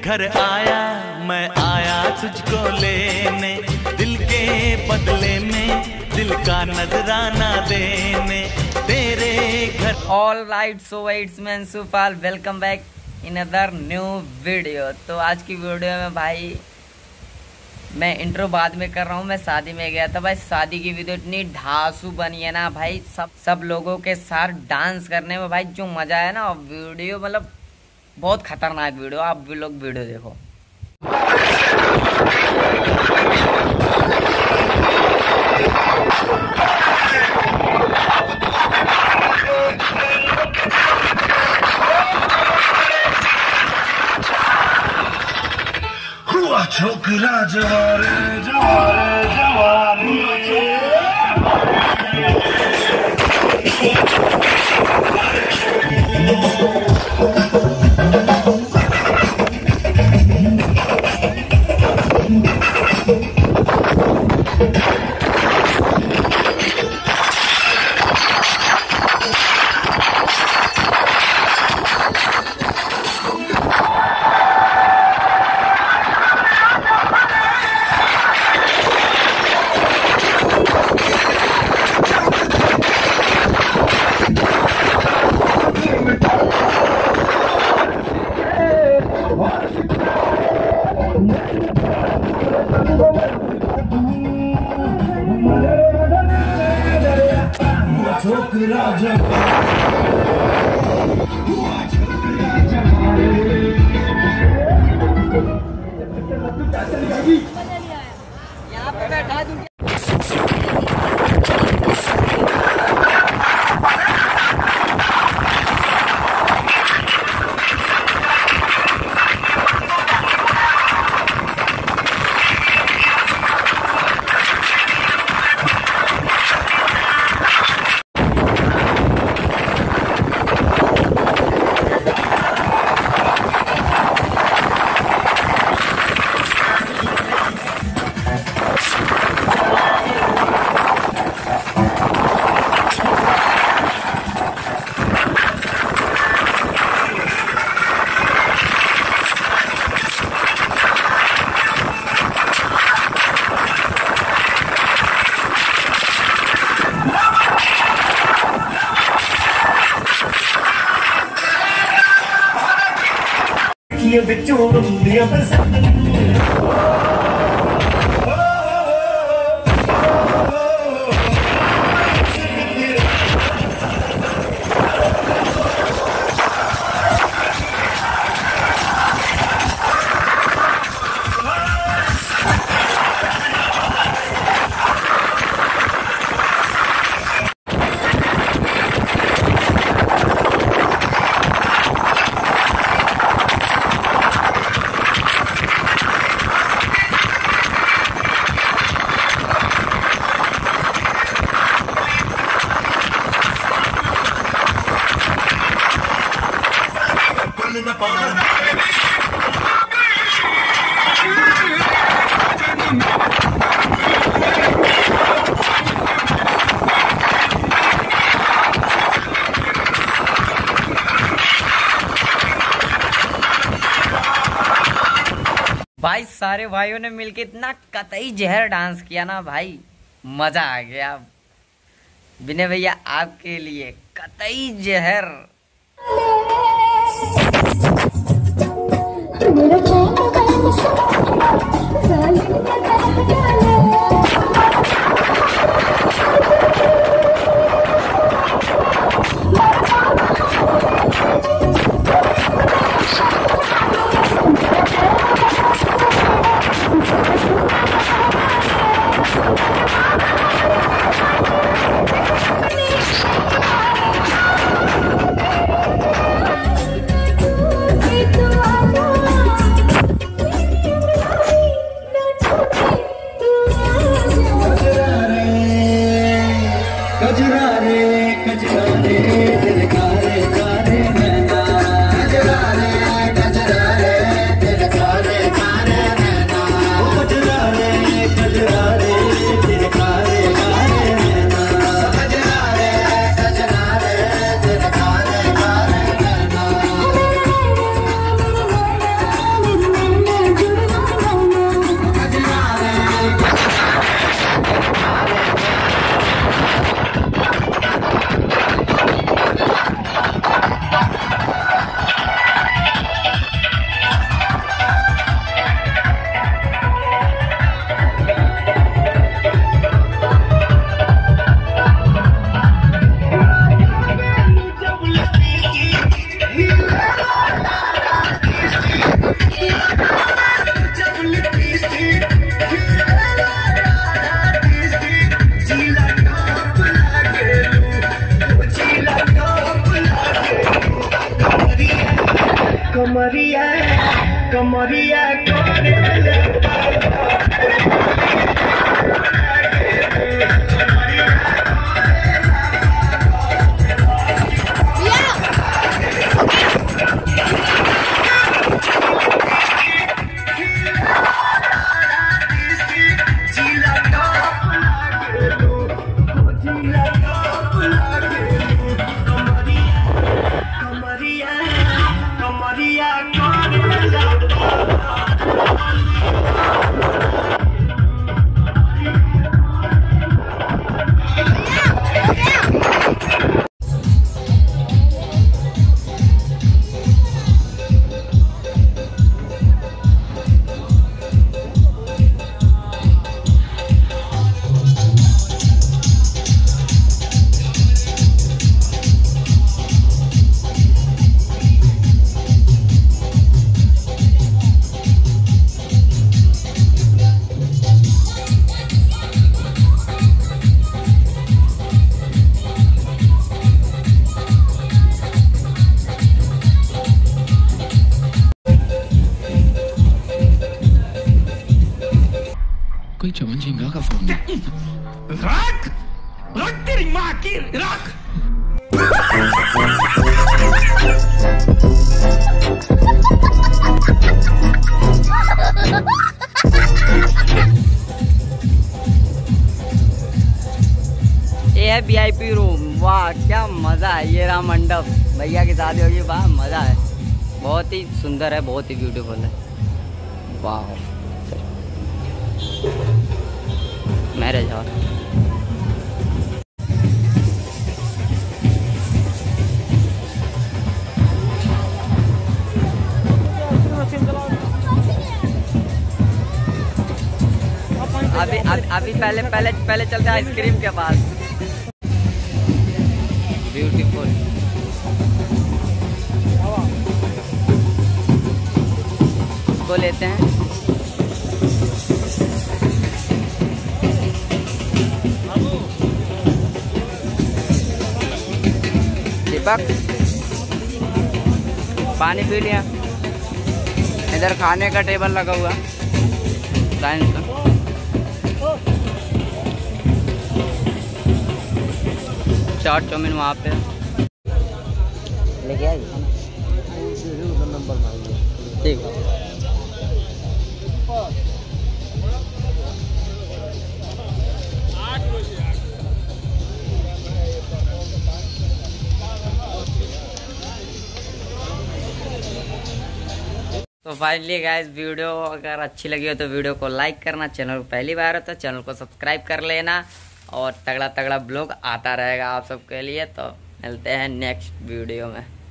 घर आया, मैं आया तुझको लेने, दिल के बदले में दिल का नजराना देने तेरे घर। ऑल राइट, सो इट्स मैं Supal, welcome back in other new video. तो आज की वीडियो में भाई मैं इंट्रो बाद में कर रहा हूँ। मैं शादी में गया था भाई, शादी की वीडियो इतनी ढासू बनी है ना भाई, सब लोगों के साथ डांस करने में भाई जो मजा है ना, वीडियो मतलब बहुत खतरनाक वीडियो। आप भी लोग वीडियो देखो। छोकरा जवारे जवारे जवानी छोकरा यहाँ पे बैठा दूं। dia भाई सारे भाइयों ने मिलके इतना कतई जहर डांस किया ना भाई, मजा आ गया। विनय भैया आपके लिए कतई जहर। कमरिया करे कोई चमन झिंगा का फोन रख रख तेरी माँ की रख। ये है VIP रूम। वाह क्या मजा है। ये रहा मंडप, भैया की शादी होगी। वाह मजा है, बहुत ही सुंदर है, बहुत ही ब्यूटीफुल है। वाह मैरिज हॉल। अभी पहले चलते हैं आइसक्रीम के पास। ब्यूटीफुल। इसको लेते हैं। दीपक पानी पी लिया। इधर खाने का टेबल लगा हुआ साइंस का। चाट चाउमीन वहाँ पे लेके आइए। ठीक है। तो फाइनली गाइस, वीडियो अगर अच्छी लगी हो तो वीडियो को लाइक करना, चैनल को पहली बार हो तो चैनल को सब्सक्राइब कर लेना, और तगड़ा ब्लॉग आता रहेगा आप सबके लिए। तो मिलते हैं नेक्स्ट वीडियो में।